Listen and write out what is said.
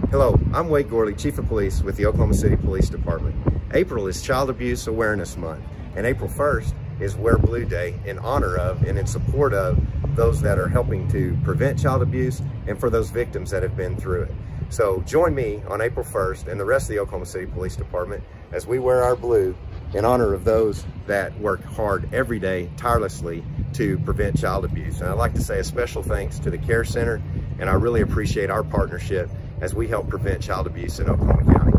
Hello, I'm Wade Gorley, Chief of Police with the Oklahoma City Police Department. April is Child Abuse Awareness Month, and April 1st is Wear Blue Day in honor of and in support of those that are helping to prevent child abuse and for those victims that have been through it. So join me on April 1st and the rest of the Oklahoma City Police Department as we wear our blue in honor of those that work hard every day, tirelessly, to prevent child abuse. And I'd like to say a special thanks to the Care Center, and I really appreciate our partnership as we help prevent child abuse in Oklahoma County.